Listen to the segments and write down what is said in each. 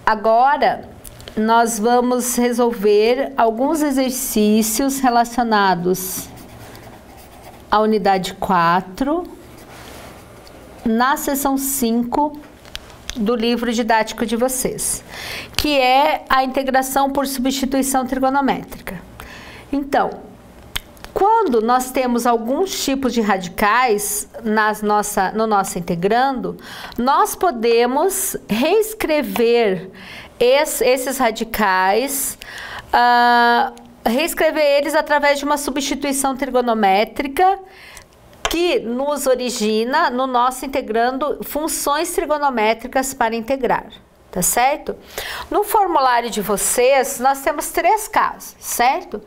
Agora, nós vamos resolver alguns exercícios relacionados à unidade 4, na seção 5 do livro didático de vocês, que é a integração por substituição trigonométrica. Então, quando nós temos alguns tipos de radicais no nosso integrando, nós podemos reescrever esses radicais, reescrever eles através de uma substituição trigonométrica que nos origina, no nosso integrando, funções trigonométricas para integrar, tá certo? No formulário de vocês, nós temos 3 casos, certo?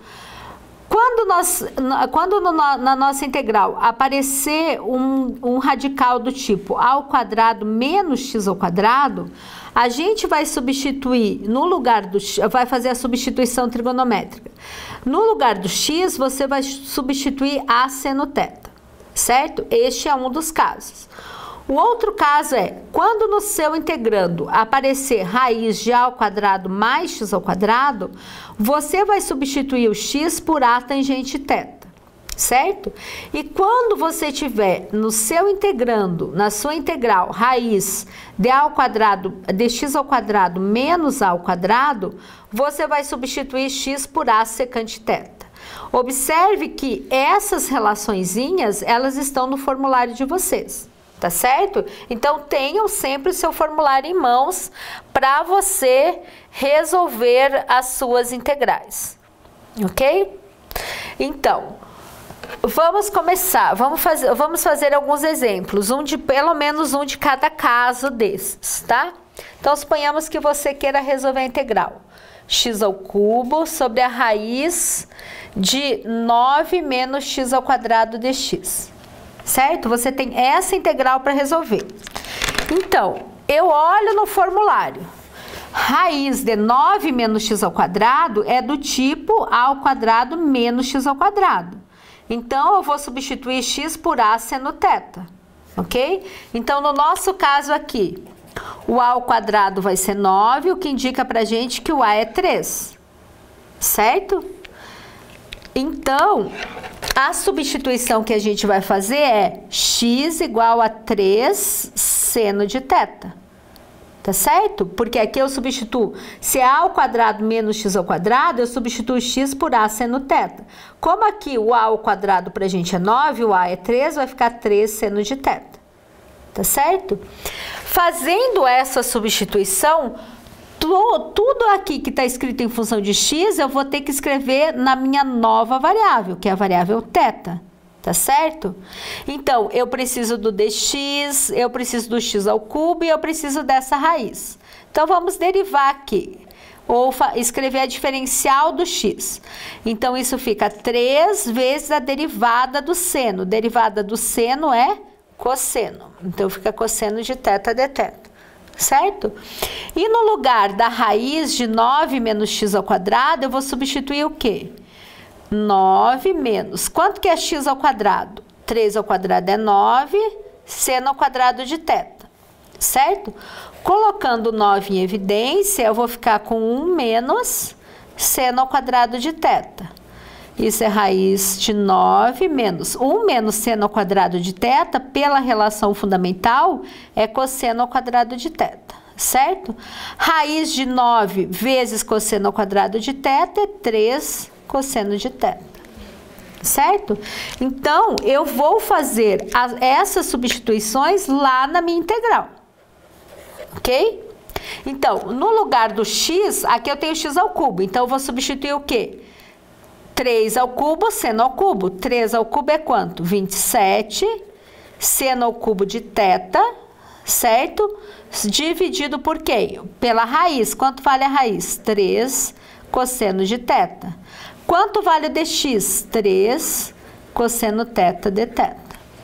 Quando na nossa integral aparecer um radical do tipo a ao quadrado menos x ao quadrado, a gente vai substituir, no lugar do x, vai fazer a substituição trigonométrica. No lugar do x, você vai substituir a seno θ, certo? Este é um dos casos. O outro caso é, quando no seu integrando aparecer raiz de a ao quadrado mais x ao quadrado, você vai substituir o x por a tangente θ, certo? E quando você tiver no seu integrando, na sua integral, raiz de a ao quadrado, de x ao quadrado menos a ao quadrado, você vai substituir x por a secante θ. Observe que essas relaçõezinhas, elas estão no formulário de vocês. Tá certo? Então, tenham sempre o seu formulário em mãos para você resolver as suas integrais, ok? Então, vamos começar, vamos fazer alguns exemplos, pelo menos um de cada caso desses, tá? Então, suponhamos que você queira resolver a integral x ao cubo sobre a raiz de 9 menos x ao quadrado dx. Certo? Você tem essa integral para resolver. Então, eu olho no formulário. Raiz de 9 menos x ao quadrado é do tipo a ao quadrado menos x ao quadrado. Então, eu vou substituir x por a seno θ. Ok? Então, no nosso caso aqui, o a ao quadrado vai ser 9, o que indica pra gente que o a é 3. Certo? Então, a substituição que a gente vai fazer é x igual a 3 seno de θ. Tá certo? Porque aqui eu substituo, se é a ao quadrado menos x ao quadrado, eu substituo x por a seno θ. Como aqui o a ao quadrado pra gente é 9, o a é 3, vai ficar 3 seno de θ. Tá certo? Fazendo essa substituição, tudo aqui que está escrito em função de x, eu vou ter que escrever na minha nova variável, que é a variável θ, tá certo? Então, eu preciso do dx, eu preciso do x ao cubo e eu preciso dessa raiz. Então, vamos derivar aqui, ou escrever a diferencial do x. Então, isso fica 3 vezes a derivada do seno. Derivada do seno é cosseno. Então, fica cosseno de θ dθ. Certo? E no lugar da raiz de 9 menos x ao quadrado, eu vou substituir o quê? 9 menos... Quanto que é x ao quadrado? 3 ao quadrado é 9, seno ao quadrado de θ. Certo? Colocando 9 em evidência, eu vou ficar com 1 menos seno ao quadrado de θ. Isso é raiz de 9 menos 1 menos seno ao quadrado de θ, pela relação fundamental, é cosseno ao quadrado de θ, certo? Raiz de 9 vezes cosseno ao quadrado de θ é 3 cosseno de θ, certo? Então, eu vou fazer essas substituições lá na minha integral, ok? Então, no lugar do x, aqui eu tenho x ao cubo, então eu vou substituir o quê? 3 ao cubo, seno ao cubo. 3 ao cubo é quanto? 27. Seno ao cubo de θ, certo? Dividido por quê? Pela raiz. Quanto vale a raiz? 3 cosseno de θ. Quanto vale o dx? 3 cosseno θ dθ.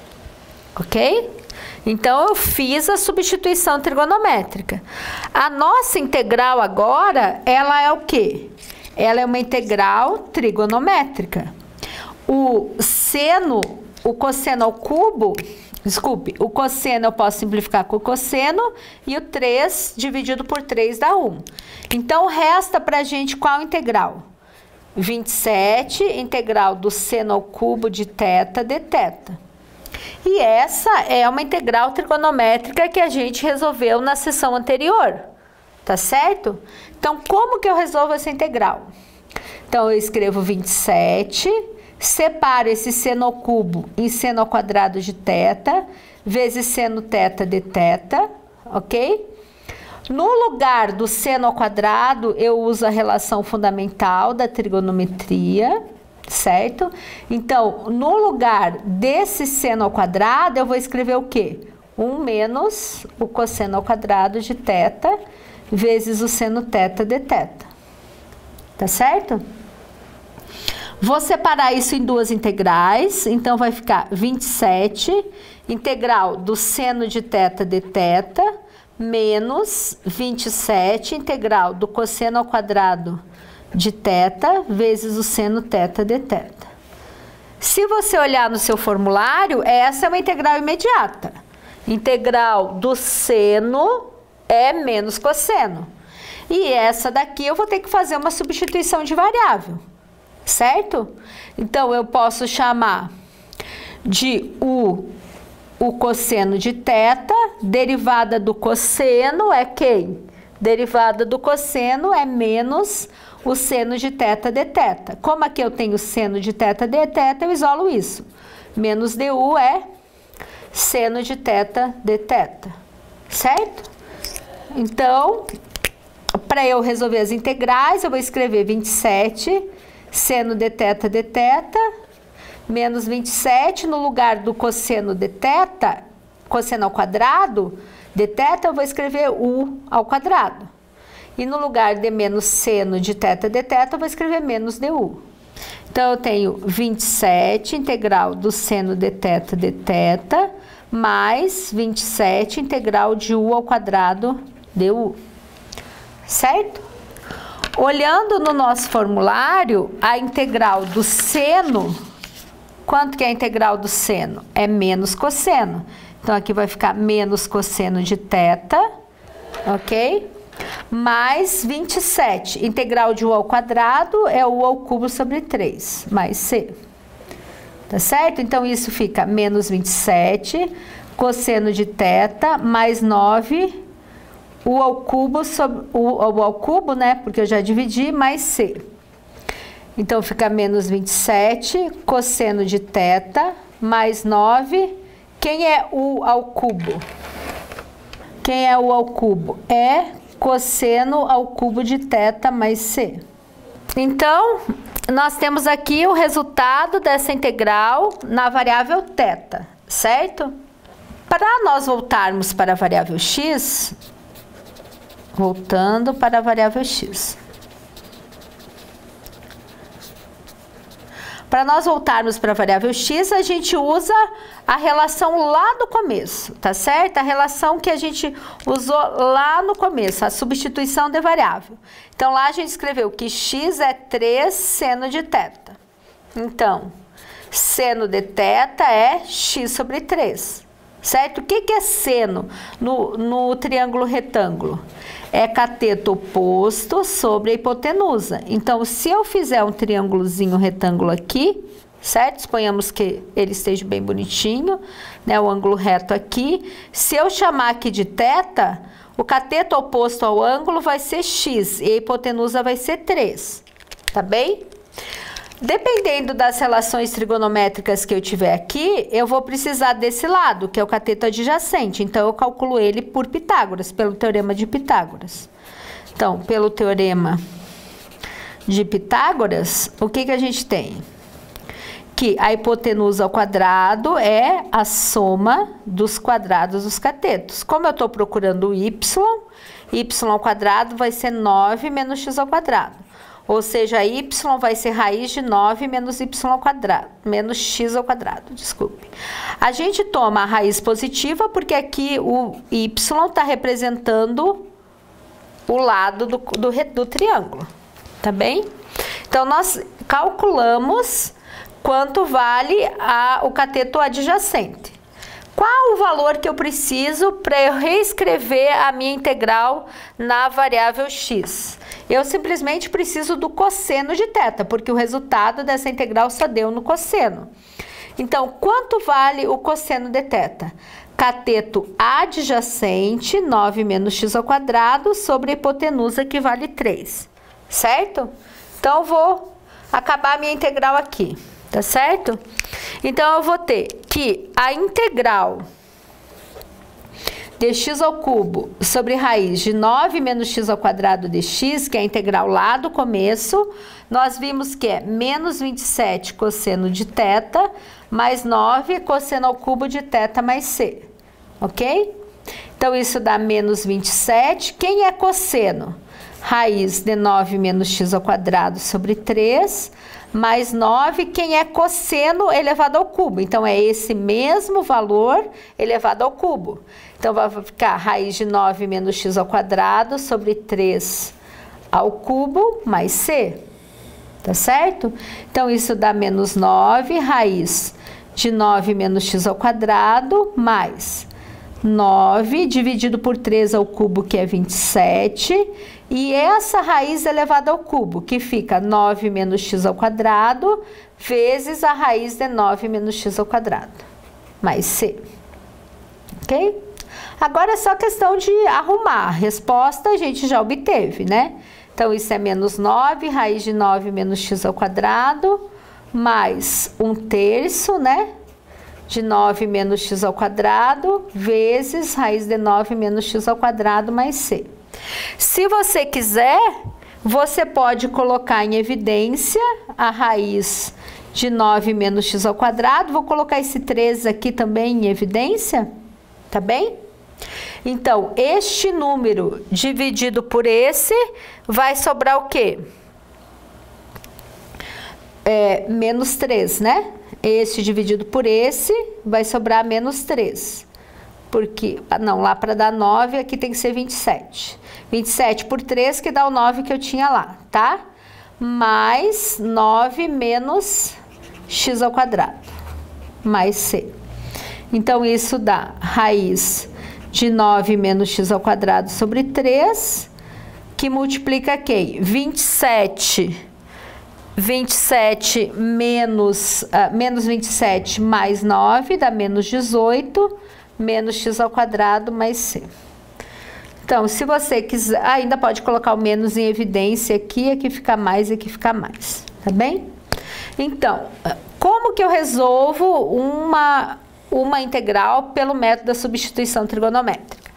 Ok? Então, eu fiz a substituição trigonométrica. A nossa integral agora, ela é o quê? Ela é uma integral trigonométrica. O seno o cosseno ao cubo, desculpe, o cosseno eu posso simplificar com o cosseno e o 3 dividido por 3 dá 1. Então, resta pra gente qual integral? 27 integral do seno ao cubo de θ dθ. E essa é uma integral trigonométrica que a gente resolveu na sessão anterior, tá certo? Então, como que eu resolvo essa integral? Então, eu escrevo 27, separo esse seno ao cubo em seno ao quadrado de θ, vezes seno θ dθ, ok? No lugar do seno ao quadrado, eu uso a relação fundamental da trigonometria, certo? Então, no lugar desse seno ao quadrado, eu vou escrever o quê? 1 menos o cosseno ao quadrado de θ, vezes o seno θ dθ. Tá certo? Vou separar isso em duas integrais, então vai ficar 27, integral do seno de θ dθ, menos 27, integral do cosseno ao quadrado de θ, vezes o seno θ dθ. Se você olhar no seu formulário, essa é uma integral imediata. Integral do seno é menos cosseno. E essa daqui eu vou ter que fazer uma substituição de variável, certo? Então, eu posso chamar de o cosseno de θ, derivada do cosseno é quem? Derivada do cosseno é menos o seno de θ dθ. Como aqui eu tenho seno de θ dθ, eu isolo isso. Menos du é seno de θ dθ, certo? Então, para eu resolver as integrais, eu vou escrever 27 seno de θ dθ, menos 27, no lugar do cosseno de θ, cosseno ao quadrado, dθ, eu vou escrever u ao quadrado. E no lugar de menos seno de θ dθ, eu vou escrever menos du. Então, eu tenho 27 integral do seno de θ dθ, mais 27 integral de u ao quadrado du. Certo? Olhando no nosso formulário, a integral do seno, quanto que é a integral do seno? É menos cosseno. Então, aqui vai ficar menos cosseno de θ, ok? Mais 27. Integral de u ao quadrado é u ao cubo sobre 3, mais c. Tá certo? Então, isso fica menos 27, cosseno de θ, mais 9, u ao cubo, sobre, u ao cubo, né? Porque eu já dividi, mais c. Então, fica menos 27, cosseno de θ, mais 9. Quem é u ao cubo? Quem é u ao cubo? É cosseno ao cubo de θ mais c. Então, nós temos aqui o resultado dessa integral na variável θ, certo? Para nós voltarmos para a variável x, voltando para a variável x. Para nós voltarmos para a variável x, a gente usa a relação lá do começo, tá certo? A relação que a gente usou lá no começo, a substituição de variável. Então, lá a gente escreveu que x é 3 seno de θ. Então, seno de θ é x sobre 3, certo? O que é seno no triângulo retângulo? É cateto oposto sobre a hipotenusa. Então, se eu fizer um triângulozinho retângulo aqui, certo? Suponhamos que ele esteja bem bonitinho, né? O ângulo reto aqui. Se eu chamar aqui de θ, o cateto oposto ao ângulo vai ser x e a hipotenusa vai ser 3, tá bem? Dependendo das relações trigonométricas que eu tiver aqui, eu vou precisar desse lado, que é o cateto adjacente. Então, eu calculo ele por Pitágoras, pelo teorema de Pitágoras. Então, pelo teorema de Pitágoras, o que a gente tem? Que a hipotenusa ao quadrado é a soma dos quadrados dos catetos. Como eu estou procurando o y ao quadrado vai ser 9 menos x ao quadrado. Ou seja, y vai ser raiz de 9 menos y ao quadrado, menos x ao quadrado, desculpe. A gente toma a raiz positiva porque aqui o y está representando o lado do triângulo, tá bem? Então, nós calculamos quanto vale o cateto adjacente. Qual o valor que eu preciso para eu reescrever a minha integral na variável x? Eu simplesmente preciso do cosseno de θ, porque o resultado dessa integral só deu no cosseno. Então, quanto vale o cosseno de θ? Cateto adjacente, 9 menos x ao quadrado, sobre a hipotenusa, que vale 3. Certo? Então, eu vou acabar a minha integral aqui. Tá certo? Então, eu vou ter que a integral de x ao cubo sobre raiz de 9 menos x ao quadrado de x, que é a integral lá do começo, nós vimos que é menos 27 cosseno de θ, mais 9 cosseno ao cubo de θ mais c. Ok? Então, isso dá menos 27. Quem é cosseno? Raiz de 9 menos x ao quadrado sobre 3, mais 9, quem é cosseno elevado ao cubo. Então, é esse mesmo valor elevado ao cubo. Então, vai ficar raiz de 9 menos x ao quadrado sobre 3 ao cubo mais c. Tá certo? Então, isso dá menos 9, raiz de 9 menos x ao quadrado, mais 9 dividido por 3 ao cubo, que é 27, e essa raiz elevada ao cubo, que fica 9 menos x ao quadrado, vezes a raiz de 9 menos x ao quadrado, mais c. Ok? Agora é só questão de arrumar. A resposta a gente já obteve, né? Então, isso é menos 9, raiz de 9 menos x ao quadrado, mais 1/3, né? De 9 menos x ao quadrado, vezes raiz de 9 menos x ao quadrado mais c. Se você quiser, você pode colocar em evidência a raiz de 9 menos x ao quadrado. Vou colocar esse 3 aqui também em evidência, tá bem? Então, este número dividido por esse, vai sobrar o quê? Menos 3, né? Esse dividido por esse, vai sobrar menos 3. Porque, não, lá para dar 9, aqui tem que ser 27. 27 por 3, que dá o 9 que eu tinha lá, tá? Mais 9 menos x ao quadrado, mais c. Então, isso dá raiz de 9 menos x ao quadrado sobre 3, que multiplica quem? 27 menos 27 mais 9 dá menos 18, menos x ao quadrado mais c. Então, se você quiser, ainda pode colocar o menos em evidência aqui, aqui fica mais, aqui fica mais, tá bem? Então, como que eu resolvo uma integral pelo método da substituição trigonométrica?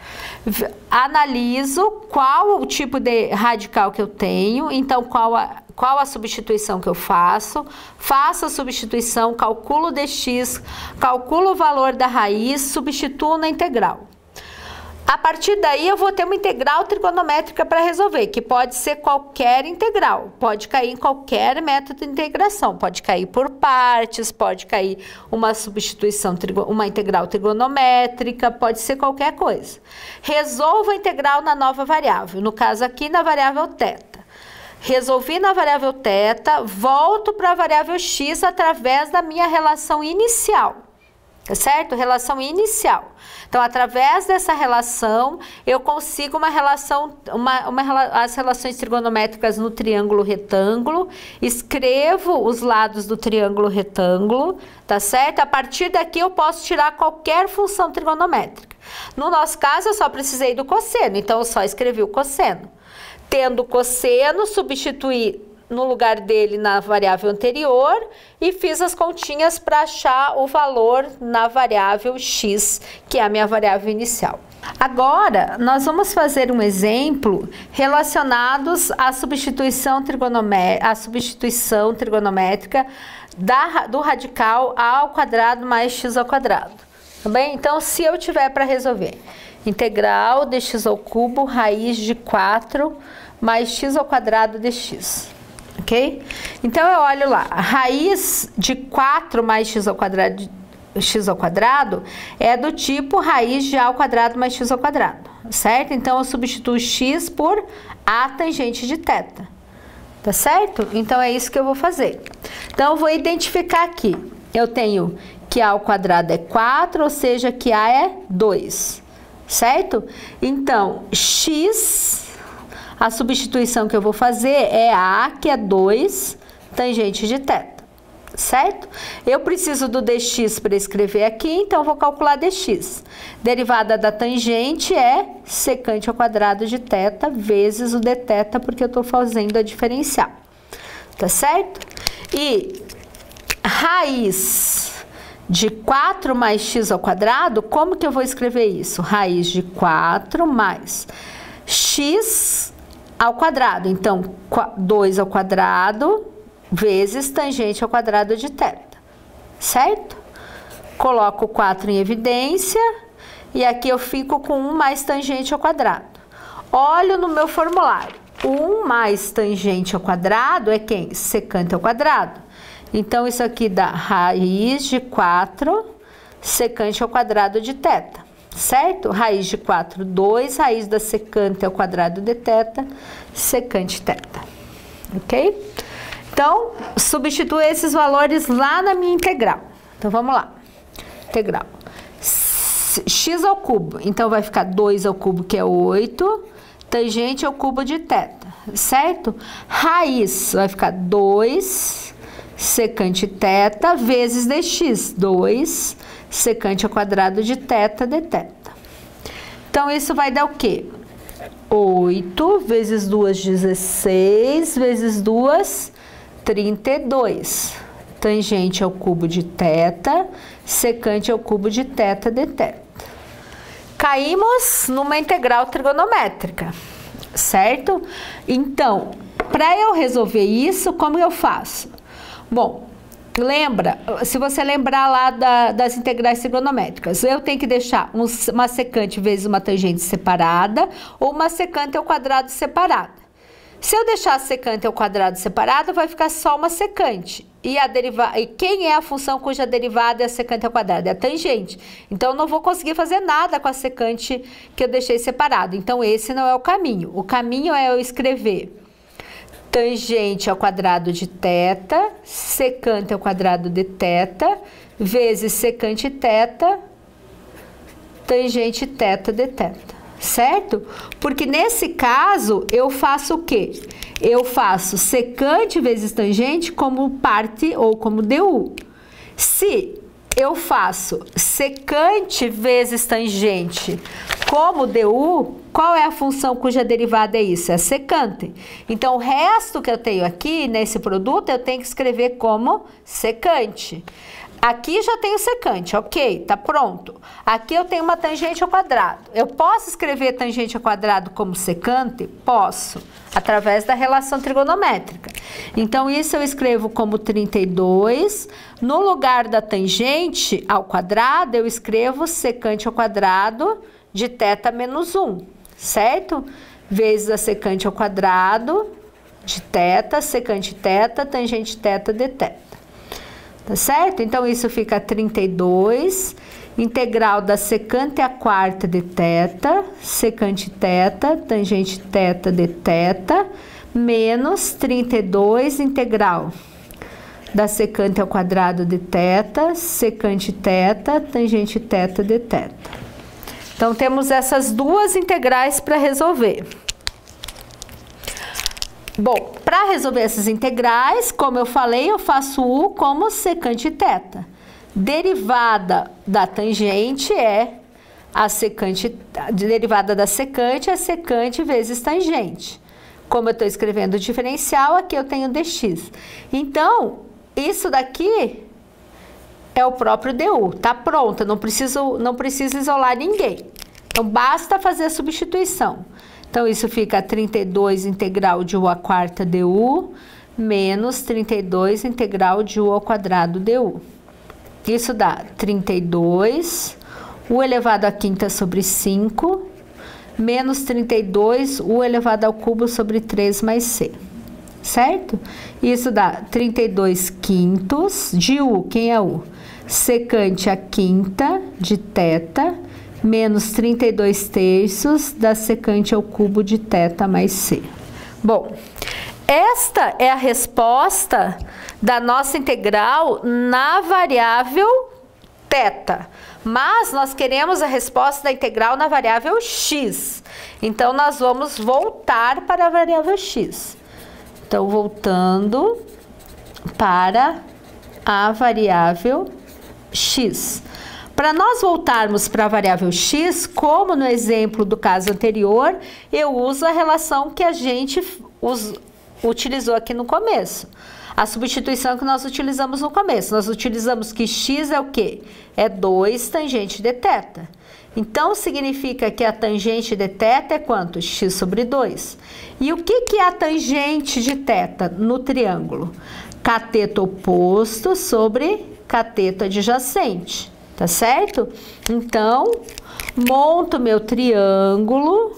Analiso qual o tipo de radical que eu tenho, então qual a substituição que eu faço a substituição, calculo o dx, calculo o valor da raiz, substituo na integral. A partir daí eu vou ter uma integral trigonométrica para resolver, que pode ser qualquer integral, pode cair em qualquer método de integração, pode cair por partes, pode cair uma substituição, uma integral trigonométrica, pode ser qualquer coisa. Resolvo a integral na nova variável, no caso aqui na variável θ. Resolvi na variável θ, volto para a variável x através da minha relação inicial. Tá certo? Relação inicial. Então, através dessa relação, eu consigo uma relação, as relações trigonométricas no triângulo retângulo, escrevo os lados do triângulo retângulo, tá certo? A partir daqui eu posso tirar qualquer função trigonométrica. No nosso caso, eu só precisei do cosseno, então eu só escrevi o cosseno. Tendo cosseno, substituí no lugar dele na variável anterior e fiz as continhas para achar o valor na variável x, que é a minha variável inicial. Agora, nós vamos fazer um exemplo relacionados à substituição trigonométrica do radical a ao quadrado mais x ao quadrado. Tá bem? Então, se eu tiver para resolver integral de x ao cubo, raiz de 4 mais x ao quadrado de x. Ok? Então, eu olho lá, a raiz de 4 mais x ao quadrado é do tipo raiz de a ao quadrado mais x ao quadrado, certo? Então, eu substituo x por a tangente de θ, Tá certo? Então, é isso que eu vou fazer. Então, eu vou identificar aqui. Eu tenho que A ao quadrado é 4, ou seja, que A é 2, certo? Então, x, a substituição que eu vou fazer é A, que é 2, tangente de θ, certo? Eu preciso do dx para escrever aqui, então eu vou calcular dx. Derivada da tangente é secante ao quadrado de θ vezes o dθ, porque eu estou fazendo a diferencial, tá certo? E raiz de 4 mais x ao quadrado, como que eu vou escrever isso? Raiz de 4 mais x ao quadrado, então 2 ao quadrado vezes tangente ao quadrado de θ, certo? Coloco 4 em evidência e aqui eu fico com 1 mais tangente ao quadrado. Olho no meu formulário, 1 mais tangente ao quadrado é quem? Secante ao quadrado. Então, isso aqui dá raiz de 4 secante ao quadrado de θ, certo? Raiz de 4, 2, raiz da secante ao quadrado de θ, secante θ, ok? Então, substituo esses valores lá na minha integral. Então, vamos lá. Integral. X ao cubo. Então, vai ficar 2 ao cubo, que é 8. Tangente ao cubo de θ, certo? Raiz vai ficar 2 secante θ vezes dx. 2 secante ao quadrado de θ dθ. Então, isso vai dar o quê? 8 vezes 2, 16, vezes 2... 32, tangente ao cubo de θ, secante ao cubo de θ dθ. Caímos numa integral trigonométrica, certo? Então, para eu resolver isso, como eu faço? Bom, lembra, se você lembrar lá das integrais trigonométricas, eu tenho que deixar uma secante vezes uma tangente separada ou uma secante ao quadrado separada. Se eu deixar a secante ao quadrado separado, vai ficar só uma secante. E quem é a função cuja derivada é a secante ao quadrado? É a tangente. Então, eu não vou conseguir fazer nada com a secante que eu deixei separado. Então, esse não é o caminho. O caminho é eu escrever tangente ao quadrado de θ, secante ao quadrado de θ, vezes secante θ, tangente θ dθ. Certo? Porque nesse caso, eu faço o quê? Eu faço secante vezes tangente como parte ou como du. Se eu faço secante vezes tangente como du, qual é a função cuja derivada é isso? É secante. Então, o resto que eu tenho aqui, nesse produto, eu tenho que escrever como secante. Aqui já tenho secante, ok, tá pronto. Aqui eu tenho uma tangente ao quadrado. Eu posso escrever tangente ao quadrado como secante? Posso, através da relação trigonométrica. Então, isso eu escrevo como 32. No lugar da tangente ao quadrado, eu escrevo secante ao quadrado de θ menos 1, certo? Vezes a secante ao quadrado de θ, secante θ, tangente θ dθ. Tá certo? Então, isso fica 32, integral da secante à quarta de θ, secante θ, tangente θ dθ, menos 32, integral da secante ao quadrado de θ, secante θ, tangente θ dθ. Então, temos essas duas integrais para resolver. Bom, para resolver essas integrais, como eu falei, eu faço u como secante θ. Derivada da tangente é a secante, derivada da secante é secante vezes tangente. Como eu estou escrevendo o diferencial, aqui eu tenho dx. Então, isso daqui é o próprio du, tá pronto, não preciso isolar ninguém. Então, basta fazer a substituição. Então, isso fica 32 integral de u à quarta du, menos 32 integral de u ao quadrado du. Isso dá 32, u elevado à quinta sobre 5, menos 32, u elevado ao cubo sobre 3 mais c. Certo? Isso dá 32 quintos de u, quem é u? Secante à quinta de θ, menos 32 terços da secante ao cubo de θ mais c. Bom, esta é a resposta da nossa integral na variável θ. Mas nós queremos a resposta da integral na variável x. Então, nós vamos voltar para a variável x. Então, voltando para a variável x. Para nós voltarmos para a variável x, como no exemplo do caso anterior, eu uso a relação que a gente utilizou aqui no começo. A substituição que nós utilizamos no começo. Nós utilizamos que x é o quê? É 2 tangente de θ. Então, significa que a tangente de θ é quanto? X sobre 2. E o que é a tangente de θ no triângulo? Cateto oposto sobre cateto adjacente. Tá certo? Então, monto meu triângulo,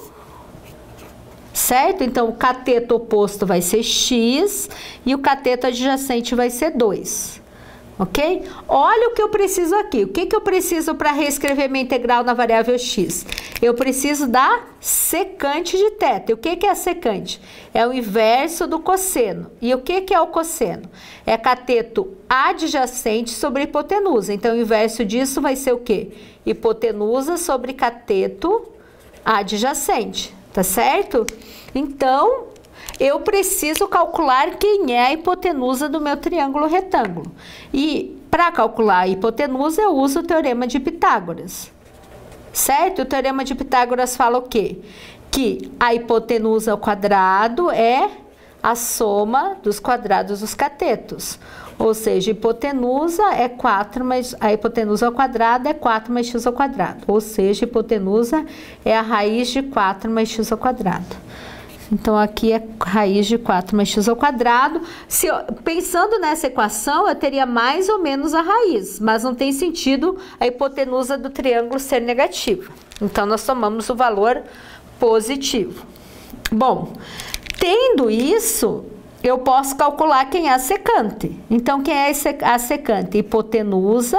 certo? Então, o cateto oposto vai ser x e o cateto adjacente vai ser 2, ok? Olha o que eu preciso aqui. O que eu preciso para reescrever minha integral na variável x? Eu preciso da secante de θ. E o que é a secante? É o inverso do cosseno. E o que é o cosseno? É cateto adjacente sobre hipotenusa. Então, o inverso disso vai ser o quê? Hipotenusa sobre cateto adjacente. Tá certo? Então, eu preciso calcular quem é a hipotenusa do meu triângulo retângulo. E, para calcular a hipotenusa, eu uso o teorema de Pitágoras. Certo? O teorema de Pitágoras fala o quê? Que a hipotenusa ao quadrado é a soma dos quadrados dos catetos. Ou seja, hipotenusa é 4 mais... A hipotenusa ao quadrado é 4 mais x ao quadrado. Ou seja, hipotenusa é a raiz de 4 mais x ao quadrado. Então, aqui é raiz de 4 mais x ao quadrado. Pensando nessa equação, eu teria mais ou menos a raiz, mas não tem sentido a hipotenusa do triângulo ser negativa. Então, nós tomamos o valor positivo. Bom, tendo isso, eu posso calcular quem é a secante. Então, quem é a secante? Hipotenusa,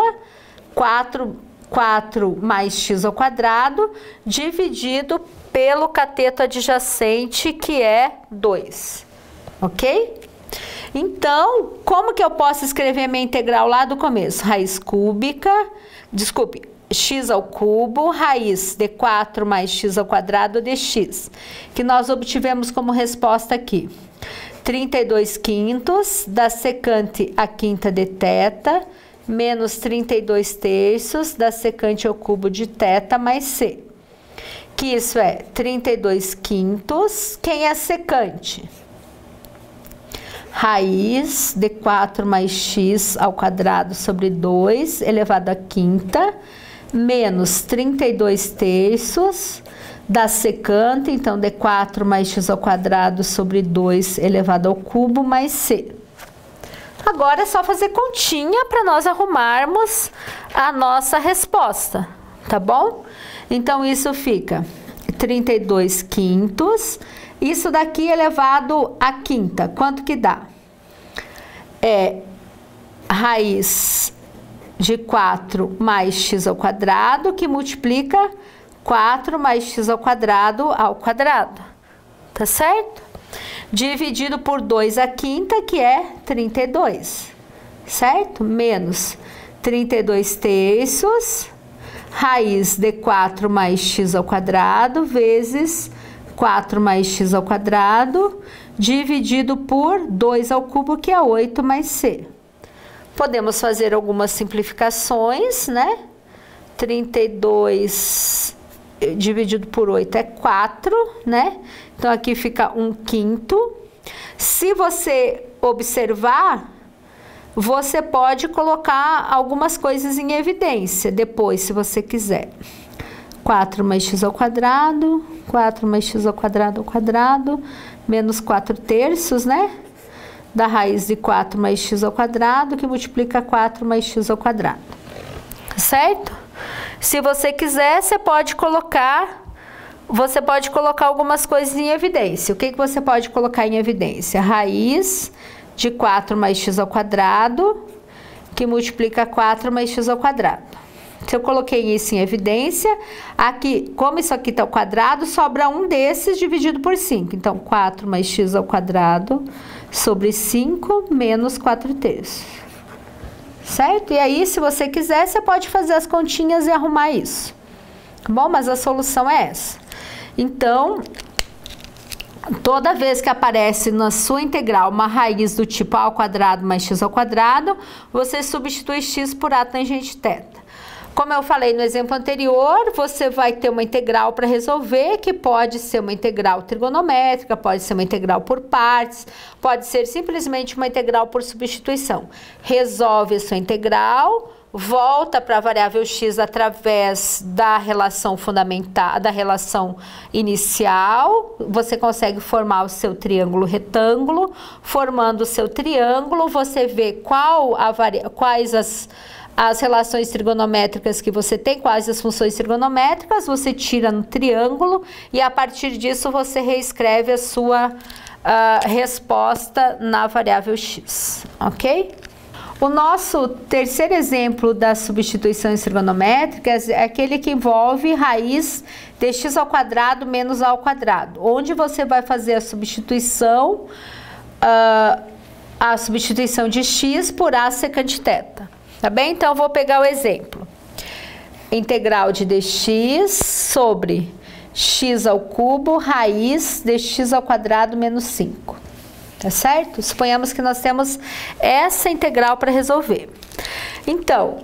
4 mais x ao quadrado, dividido pelo cateto adjacente, que é 2, ok? Então, como que eu posso escrever minha integral lá do começo? Raiz cúbica, desculpe, x ao cubo, raiz de 4 mais x ao quadrado dx, que nós obtivemos como resposta aqui. 32 quintos da secante à quinta de θ, menos 32 terços da secante ao cubo de θ mais c. Que isso é 32 quintos. Quem é a secante? Raiz de 4 mais x ao quadrado sobre 2 elevado à quinta, menos 32 terços da secante, então de 4 mais x ao quadrado sobre 2 elevado ao cubo mais c. Agora é só fazer continha para nós arrumarmos a nossa resposta, tá bom? Então, isso fica 32 quintos. Isso daqui elevado à quinta, quanto que dá? É raiz de 4 mais x ao quadrado, que multiplica 4 mais x ao quadrado, tá certo? Dividido por 2 à quinta, que é 32, certo? Menos 32 terços, raiz de 4 mais x ao quadrado, vezes 4 mais x ao quadrado, dividido por 2 ao cubo, que é 8 mais c. Podemos fazer algumas simplificações, né? 32 dividido por 8 é 4, né? Então, aqui fica 1 quinto. Se você observar, você pode colocar algumas coisas em evidência depois, se você quiser. 4 mais x ao quadrado, 4 mais x ao quadrado, menos 4 terços, né? Da raiz de 4 mais x ao quadrado, que multiplica 4 mais x ao quadrado. Certo? Se você quiser, você pode colocar algumas coisas em evidência. O que você pode colocar em evidência? Raiz de 4 mais x ao quadrado, que multiplica 4 mais x ao quadrado. Se eu coloquei isso em evidência, aqui, como isso aqui está ao quadrado, sobra um desses dividido por 5. Então, 4 mais x ao quadrado sobre 5 menos 4/3. Certo? E aí, se você quiser, você pode fazer as continhas e arrumar isso. Bom, mas a solução é essa. Então, toda vez que aparece na sua integral uma raiz do tipo a ao quadrado mais x ao quadrado, você substitui x por a tangente θ. Como eu falei no exemplo anterior, você vai ter uma integral para resolver, que pode ser uma integral trigonométrica, pode ser uma integral por partes, pode ser simplesmente uma integral por substituição. Resolve a sua integral, volta para a variável x através da relação fundamental, da relação inicial, você consegue formar o seu triângulo retângulo. Formando o seu triângulo, você vê quais as relações trigonométricas que você tem, quais as funções trigonométricas, você tira no triângulo e a partir disso você reescreve a sua resposta na variável x, ok? O nosso terceiro exemplo das substituições trigonométricas é aquele que envolve raiz de x ao quadrado menos a ao quadrado, onde você vai fazer a substituição de x por a secante θ. Tá bem? Então, eu vou pegar o exemplo. Integral de dx sobre x ao cubo raiz de x ao quadrado menos 5. Tá certo? Suponhamos que nós temos essa integral para resolver. Então,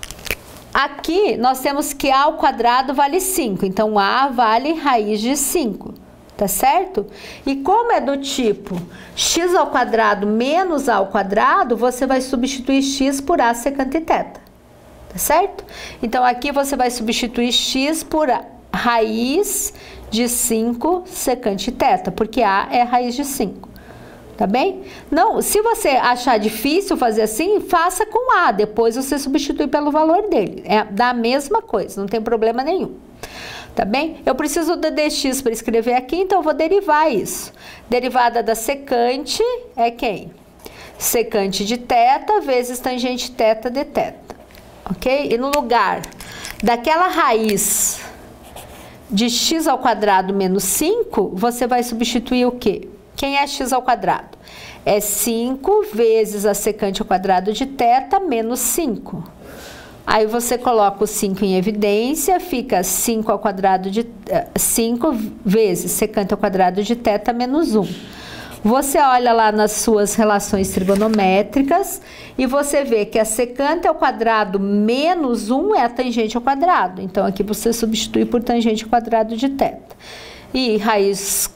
aqui nós temos que a ao quadrado vale 5. Então, a vale raiz de 5. Tá certo? E como é do tipo x ao quadrado menos a ao quadrado, você vai substituir x por a secante θ. Tá certo? Então, aqui você vai substituir x por raiz de 5 secante θ, porque a é raiz de 5. Tá bem? Não, se você achar difícil fazer assim, faça com a, depois você substitui pelo valor dele. É da mesma coisa, não tem problema nenhum. Tá bem? Eu preciso do dx para escrever aqui, então eu vou derivar isso. Derivada da secante é quem? Secante de θ vezes tangente θ de θ. Ok? E no lugar daquela raiz de x ao quadrado menos 5, você vai substituir o quê? Quem é x ao quadrado? É 5 vezes a secante ao quadrado de θ menos 5. Aí você coloca o 5 em evidência, fica 5 ao quadrado de 5 vezes secante ao quadrado de θ menos 1. Você olha lá nas suas relações trigonométricas e você vê que a secante ao quadrado menos 1 é a tangente ao quadrado. Então, aqui você substitui por tangente ao quadrado de θ. E raiz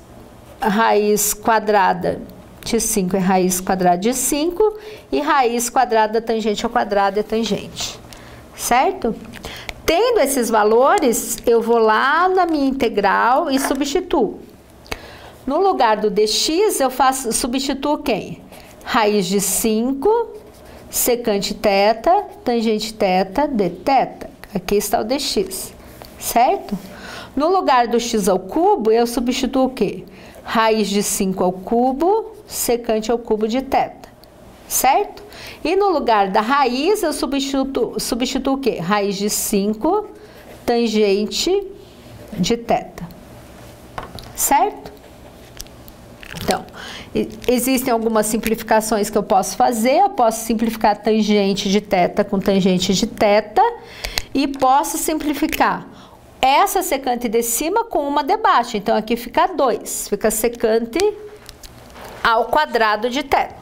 quadrada de 5 é raiz quadrada de 5 e raiz quadrada da tangente ao quadrado é tangente. Certo? Tendo esses valores, eu vou lá na minha integral e substituo. No lugar do dx, eu substituo quem? Raiz de 5, secante θ, tangente θ, de θ. Aqui está o dx, certo? No lugar do x ao cubo, eu substituo o quê? Raiz de 5 ao cubo, secante ao cubo de θ, certo? E no lugar da raiz, eu substituo o quê? Raiz de 5, tangente de θ. Certo? Então, existem algumas simplificações que eu posso fazer. Eu posso simplificar tangente de θ com tangente de θ. E posso simplificar essa secante de cima com uma de baixo. Então, aqui fica 2. Fica secante ao quadrado de θ.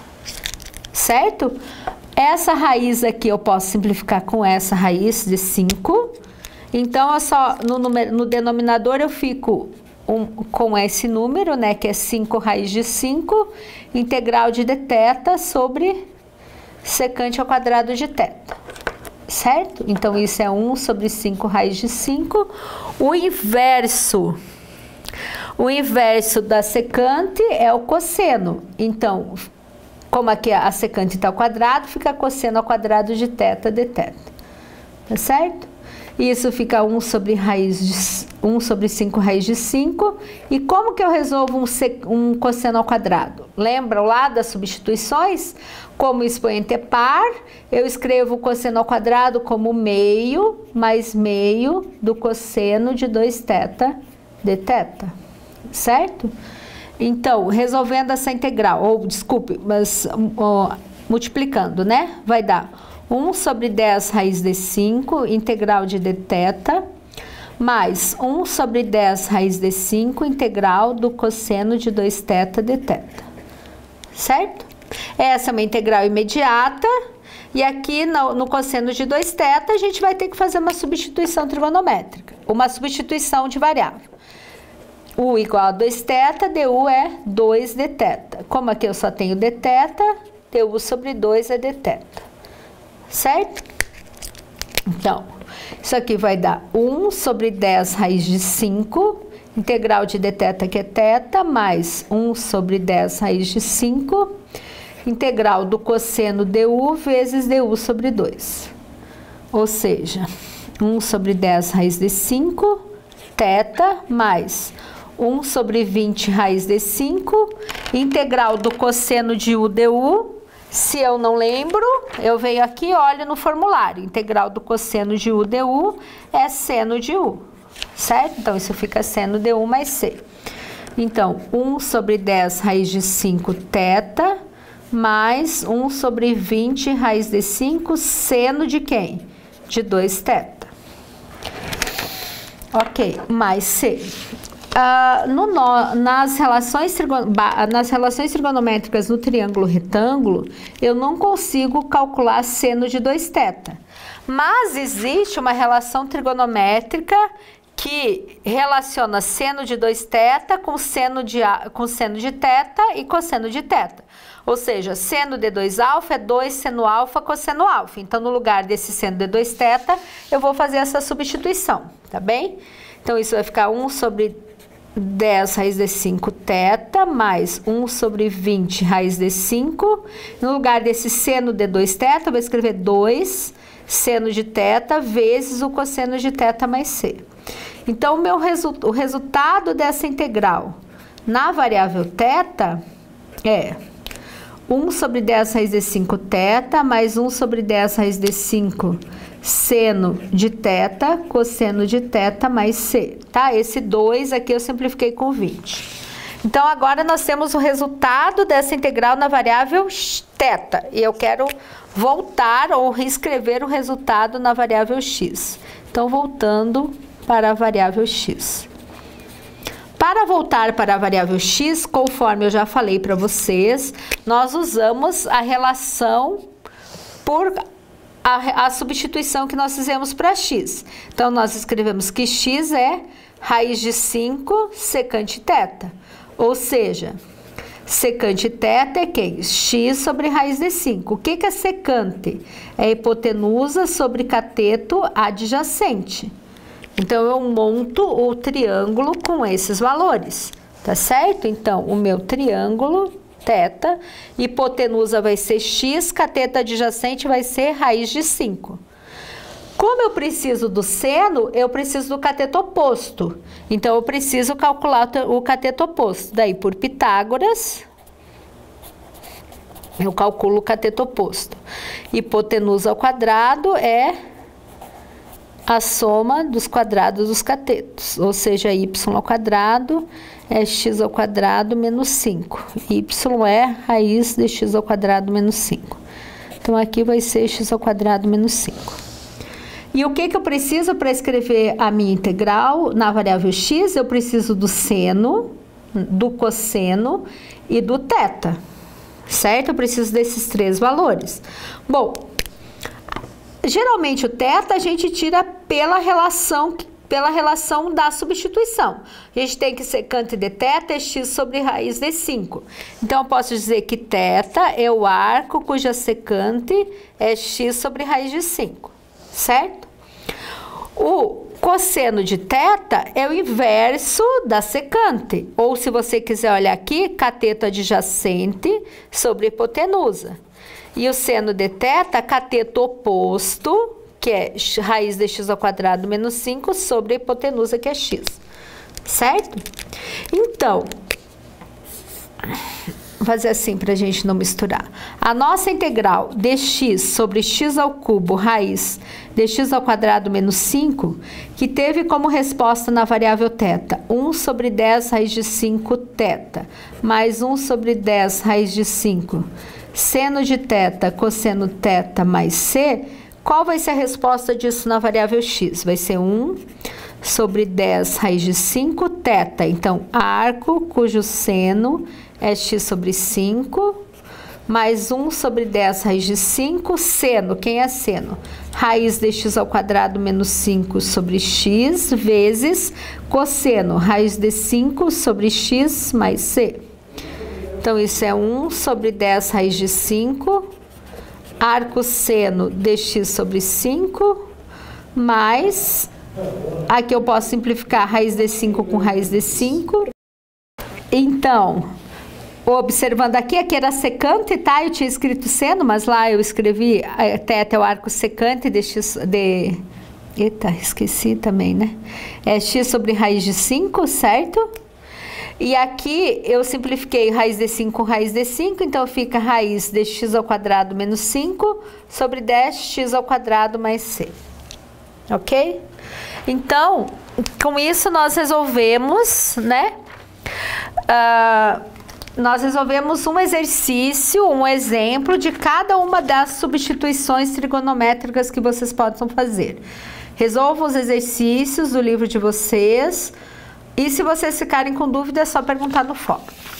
Certo? Essa raiz aqui eu posso simplificar com essa raiz de 5. Então, eu só, no denominador eu fico com esse número, né, que é 5 raiz de 5, integral de dθ sobre secante ao quadrado de θ. Certo? Então, isso é 1 sobre 5 raiz de 5. O inverso da secante é o cosseno. Então, como aqui a secante está ao quadrado, fica cosseno ao quadrado de θ de θ. Tá certo? Isso fica 1 sobre 5 raiz de 5. E como que eu resolvo um cosseno ao quadrado? Lembram lá das substituições? Como o expoente é par, eu escrevo o cosseno ao quadrado como meio mais meio do cosseno de 2θ de θ, certo? Então, resolvendo essa integral, ou desculpe, mas multiplicando, né? Vai dar 1 sobre 10 raiz de 5, integral de dθ, mais 1 sobre 10 raiz de 5, integral do cosseno de 2θ dθ, certo? Essa é uma integral imediata, e aqui no cosseno de 2θ a gente vai ter que fazer uma substituição trigonométrica, uma substituição de variável. U igual a 2θ, du é 2 dθ. Como aqui eu só tenho dθ, du sobre 2 é dθ, certo? Então, isso aqui vai dar 1 sobre 10 raiz de 5, integral de dθ que é θ, mais 1 sobre 10 raiz de 5, integral do cosseno du vezes du sobre 2. Ou seja, 1 sobre 10 raiz de 5, θ, mais 1 sobre 20 raiz de 5, integral do cosseno de u du. Se eu não lembro, eu venho aqui e olho no formulário. Integral do cosseno de u du é seno de u, certo? Então, isso fica seno de u mais c. Então, 1 sobre 10 raiz de 5 θ, mais 1 sobre 20 raiz de 5 seno de quem? De 2θ. Ok, mais c. Nas relações trigonométricas no triângulo retângulo, eu não consigo calcular seno de 2θ. Mas existe uma relação trigonométrica que relaciona seno de 2θ com seno de θ e cosseno de θ. Ou seja, seno de 2α é 2 seno alfa cosseno alfa. Então, no lugar desse seno de 2θ, eu vou fazer essa substituição, tá bem? Então, isso vai ficar 1 sobre 10 raiz de 5 θ, mais 1 sobre 20 raiz de 5. No lugar desse seno de 2θ, eu vou escrever 2 seno de θ vezes o cosseno de θ mais c. Então, o resultado dessa integral na variável θ é 1 sobre 10 raiz de 5 θ, mais 1 sobre 10 raiz de 5 seno de θ, cosseno de θ mais c, tá? Esse 2 aqui eu simplifiquei com 20. Então, agora nós temos o resultado dessa integral na variável θ. E eu quero voltar ou reescrever o resultado na variável x. Então, voltando para a variável x. Para voltar para a variável x, conforme eu já falei para vocês, nós usamos a relação por a substituição que nós fizemos para x. Então, nós escrevemos que x é raiz de 5 secante θ. Ou seja, secante θ é quem? X sobre raiz de 5. O que é secante? É a hipotenusa sobre cateto adjacente. Então, eu monto o triângulo com esses valores, tá certo? Então, o meu triângulo θ, hipotenusa vai ser x, cateto adjacente vai ser raiz de 5. Como eu preciso do seno, eu preciso do cateto oposto. Então, eu preciso calcular o cateto oposto. Daí, por Pitágoras, eu calculo o cateto oposto. Hipotenusa ao quadrado é a soma dos quadrados dos catetos. Ou seja, y ao quadrado é x ao quadrado menos 5. Y é raiz de x ao quadrado menos 5. Então, aqui vai ser x ao quadrado menos 5. E o que eu preciso para escrever a minha integral na variável x? Eu preciso do seno, do cosseno e do θ, certo? Eu preciso desses três valores. Bom, geralmente o θ a gente tira pela relação da substituição. A gente tem que secante de θ é x sobre raiz de 5. Então, eu posso dizer que θ é o arco cuja secante é x sobre raiz de 5. Certo? O cosseno de θ é o inverso da secante, ou se você quiser olhar aqui, cateto adjacente sobre hipotenusa. E o seno de θ, cateto oposto que é raiz de x ao quadrado menos 5 sobre a hipotenusa, que é x. Certo? Então, vou fazer assim para a gente não misturar. A nossa integral dx sobre x ao cubo raiz dx ao quadrado menos 5, que teve como resposta na variável θ 1 sobre 10 raiz de 5 θ, mais 1 sobre 10 raiz de 5 seno de θ cosseno θ mais c, qual vai ser a resposta disso na variável x? Vai ser 1 sobre 10 raiz de 5 θ. Então, arco cujo seno é x sobre 5, mais 1 sobre 10 raiz de 5, seno, quem é seno? Raiz de x ao quadrado menos 5 sobre x, vezes cosseno, raiz de 5 sobre x mais c. Então, isso é 1 sobre 10 raiz de 5, arco seno de x sobre 5, mais, aqui eu posso simplificar raiz de 5 com raiz de 5. Então, observando aqui era secante, tá? Eu tinha escrito seno, mas lá eu escrevi θ é o arco secante de x de... Eita, esqueci também, né? É x sobre raiz de 5, certo? E aqui eu simplifiquei raiz de 5 com raiz de 5, então fica raiz de x ao quadrado menos 5 sobre 10x ao quadrado mais c. Ok? Então, com isso nós resolvemos, né? Nós resolvemos um exercício, um exemplo de cada uma das substituições trigonométricas que vocês possam fazer. Resolvam os exercícios do livro de vocês e se vocês ficarem com dúvida é só perguntar no fórum.